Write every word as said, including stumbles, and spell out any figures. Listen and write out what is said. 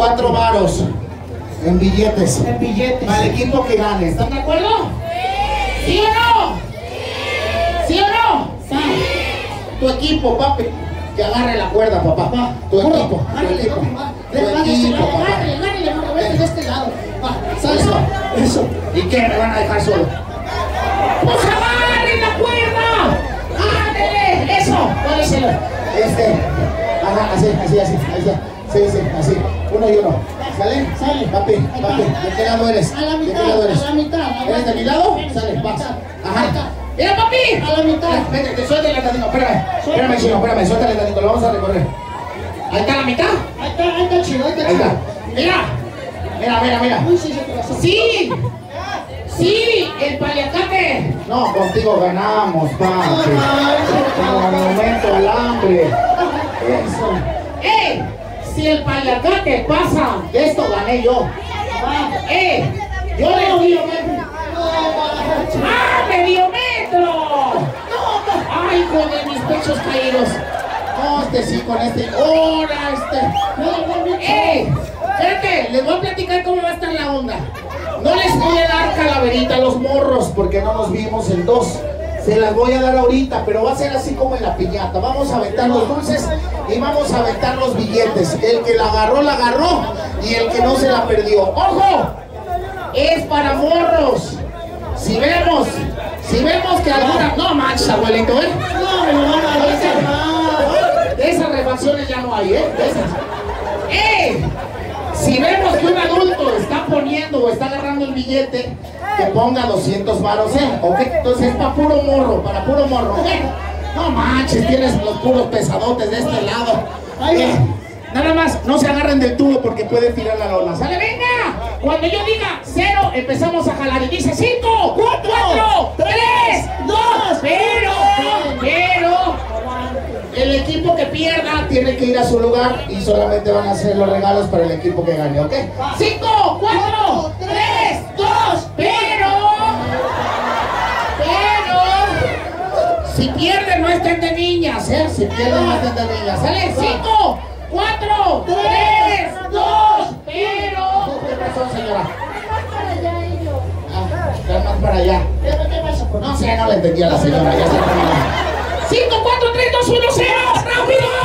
cuatro varos en billetes. En billetes. Al equipo que gane. ¿Están de acuerdo? ¿Sí o no? ¿Sí o no? Sí. Tu equipo, papi. Que agarre la cuerda, papá. Tu equipo. Tu equipo. Tu equipo, papá. Agárrele, agárrele, vete de este lado. Va, Eso, eso. ¿Y qué? ¿Me van a dejar solo? ¡Pues agarren la cuerda! ¡Ándele! ¡Eso! Póneselo. Este. Ajá, así, así, así. Ahí está. Sí, sí, así. Uno y uno. ¿Sale? Sale. Papi, papi. ¿De qué lado eres? A la mitad. ¿De qué lado eres? A la mitad. ¿Eres de mi lado? Sale, vas. Ajá. ¡Mira, papi! A la mitad. Vete, te suéltale tantito. Espérame. Espérame, chino, espérame. Suéltale tantito. Lo vamos a recorrer. Ahí está la mitad. Ahí está, ahí está chido, ahí está Ahí chido. está. Mira. Mira, mira, mira. Uy, sí, se pasó. ¡Sí! ¡Sí! ¡El paliacate! No, contigo ganamos, papi. Como monumento al hambre. Eso. ¡Eh! Si el paliacate pasa, de esto gané yo. ¡Eh! Yo le doy ¡ah, medio metro! ¡Ay, hijo de mis pechos caídos! No, este sí, con este. ¡Ahora este! ¡Eh! Espérate, les voy a platicar cómo va a estar la onda. No les voy a dar calaverita a los morros porque no nos vimos en dos. Se las voy a dar ahorita, pero va a ser así como en la piñata. Vamos a aventar los dulces y vamos a aventar los billetes. El que la agarró, la agarró y el que no se la perdió. ¡Ojo! Es para morros. Si vemos, si vemos que alguna... No manches, abuelito, ¿eh? No, me lo van a hacer. De esas refacciones ya no hay, ¿eh? De esas. ¡Eh! Si vemos que un adulto está poniendo o está agarrando el billete, que ponga doscientos varos, ¿eh? ¿Ok? Entonces es para puro morro, para puro morro, ¿ok? No manches, tienes los puros pesadotes de este lado. Eh, nada más, no se agarren del tubo porque puede tirar la lona. ¡Sale, venga! Cuando yo diga cero, empezamos a jalar y dice cinco, cuatro, tres, dos, pero, pero... El equipo que pierda tiene que ir a su lugar y solamente van a hacer los regalos para el equipo que gane, ¿ok? cinco, cuatro, tres, dos, pero... Pero... Si pierden no estén de niñas, ¿eh? Si pierden no estén de niñas. ¿Sale? cinco, cuatro, tres, dos, pero... ¿Qué pasó, señora? Ah, está más para allá. No sé, no le entendí a la señora. Ya se terminó. cinco, cuatro, tres, dos, uno, cero. ¡Rápido!